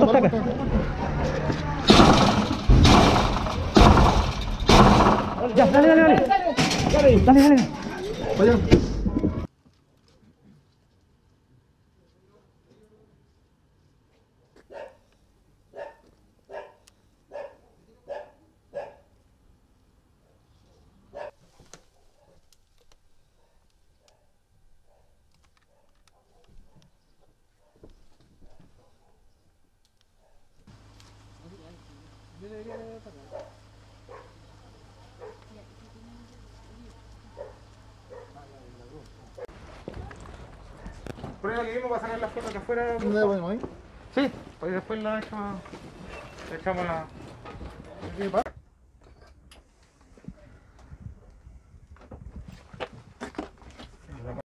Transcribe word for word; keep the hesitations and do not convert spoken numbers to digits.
saca. Ya, dale, dale, dale. Dale, dale, dale. Vaya. Prueba que vimos para sacar las fotos de afuera. ¿No le ponemos ahí? Sí, pues después la echamos, le echamos la... ¿Qué pasa?